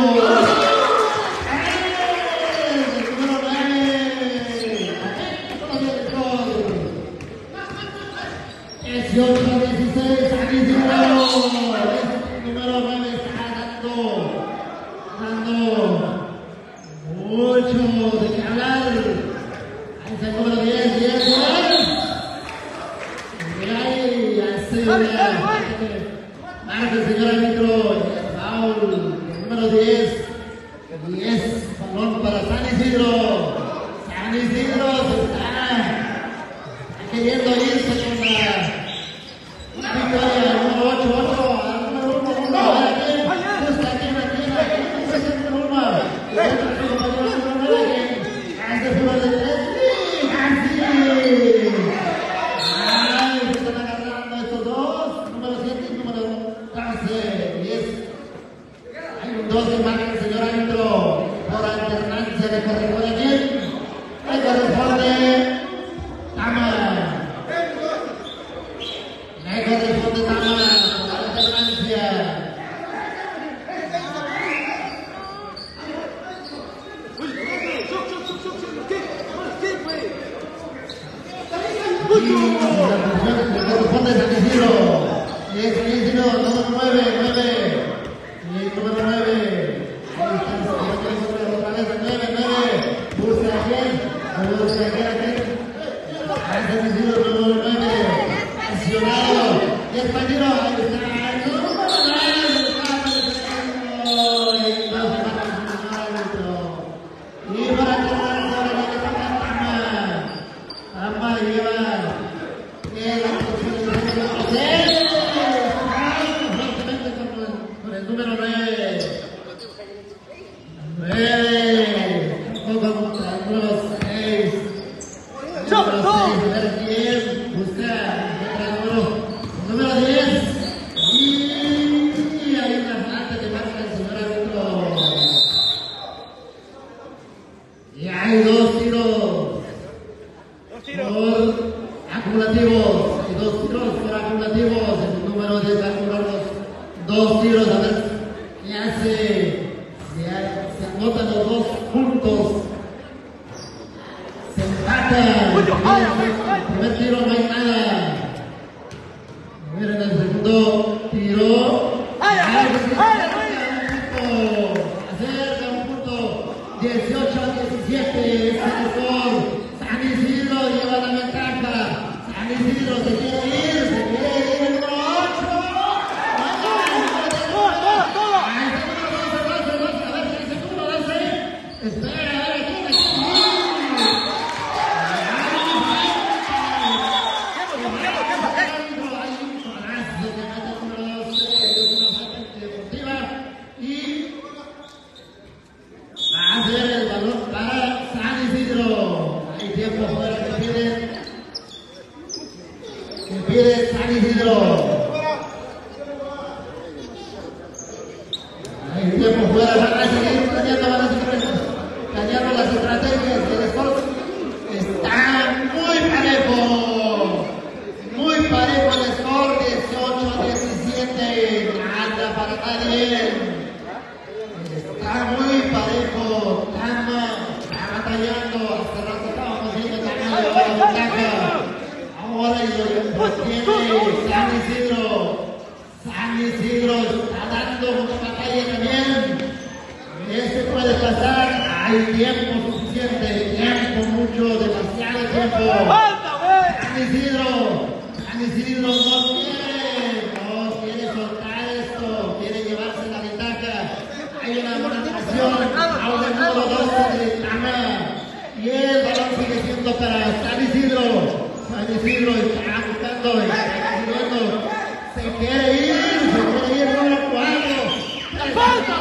dieciocho a dieciséis, San Isidro. Este número nueve está dando, dando mucho de qué hablar. Ahí está el número diez, diez, diez. Y ahí hace marca el señor árbitro. Foul, el número diez. diez, balón para San Isidro. San Isidro se está queriendo irse con la victoria, el número ocho, ocho, al número uno, uno, a quién, busca a quién, a quién, a quién, es el número uno, el otro compañero, el número nueve, hace el número de tres, sí, así, ay, se están agarrando estos dos, número siete y número doce, diez, hay un dos que marca el señor árbitro, Ahí corresponde Tama, la alternancia. Y la corresponde San Isidro. Y es San Isidro, número nueve, nueve. Y número nueve. Ahí está, otra vez el nueve, nueve. Busca a quién, busca a quién. Ahí San Isidro, número nueve. Accionado. Y el Pantino, ahí está. Y para atrás, ahora que está Tama. Tama lleva. Con el número nueve. nueve. Tampoco contra el número seis. Número seis, a ver quién busca. El número diez. Y hay una falta que marca el señor árbitro. Y hay dos tiros. Por acumulativos. Hay dos tiros por acumulativos. El número diez va a acumular los dos tiros. A ver qué hace. Se, se anotan los dos puntos. Se empatan. El primer tiro no hay nada. Miren el segundo tiro. Acerca un punto. dieciocho a diecisiete. Es el score. San Isidro lleva la ventaja. San Isidro se quiere ir. Se quiere ir el número ocho. Ahí está el número doce, doce, doce. A ver si dice el número doce. Espera, a ver quién es. Va a ser el balón para San Isidro. Hay tiempo fuera que pide. Que pide San Isidro. Hay tiempo fuera. Van a seguir planeando, van a seguir planeando las estrategias. El score está muy parejo. Muy parejo el score. dieciocho a diecisiete. Nada para nadie. Está muy parejo. Tama está batallando. Hasta rato estábamos viendo Tama llevar la ventaja. Ahora lo tiene San Isidro. San Isidro está dando una batalla también. Este puede pasar. Hay tiempo suficiente. Tiempo mucho, demasiado tiempo. San Isidro. San Isidro no quiere. No quiere soltar esto. Quiere llevarse la ventaja. Hay una anotación ahora el número doce de Tama. Y el balón sigue siendo para San Isidro. San Isidro está buscando, está consiguiendo. Se quiere ir, se quiere ir el número cuatro. ¡Falta!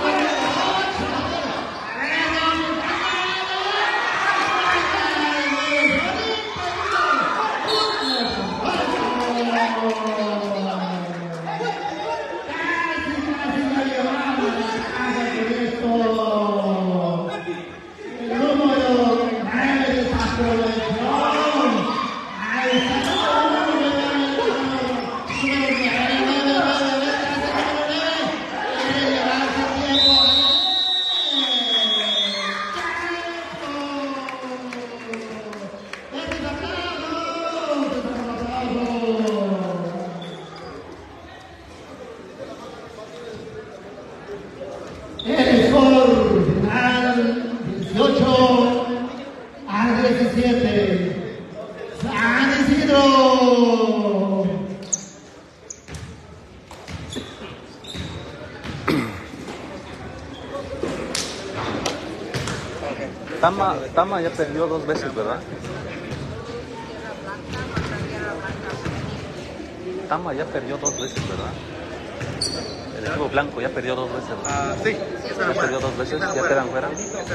El score final dieciocho a diecisiete. San Isidro. Tama, Tama ya perdió dos veces, ¿verdad? Tama ya perdió dos veces, ¿verdad? El equipo blanco ya perdió dos veces, ¿verdad? Uh, sí, ya perdió dos veces, ya quedan fuera.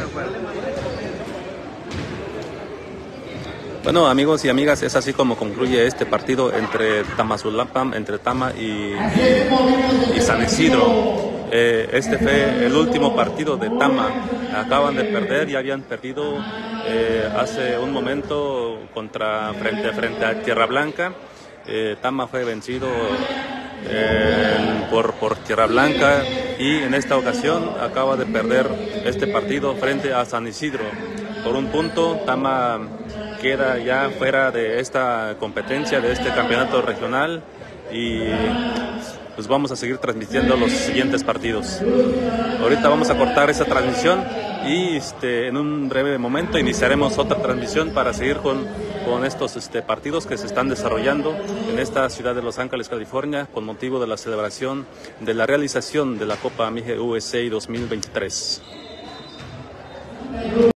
Bueno, amigos y amigas, es así como concluye este partido entre Tamazulapam, entre Tama y, y San Isidro. Eh, este fue el último partido de Tama. Acaban de perder, ya habían perdido eh, hace un momento contra frente frente a Tierra Blanca. Eh, Tama fue vencido eh, por, por Tierra Blanca y en esta ocasión acaba de perder este partido frente a San Isidro. Por un punto, Tama queda ya fuera de esta competencia, de este campeonato regional, y pues vamos a seguir transmitiendo los siguientes partidos. Ahorita vamos a cortar esa transmisión y este, en un breve momento iniciaremos otra transmisión para seguir con, con estos este, partidos que se están desarrollando en esta ciudad de Los Ángeles, California, con motivo de la celebración de la realización de la Copa Mije U S A dos mil veintitrés.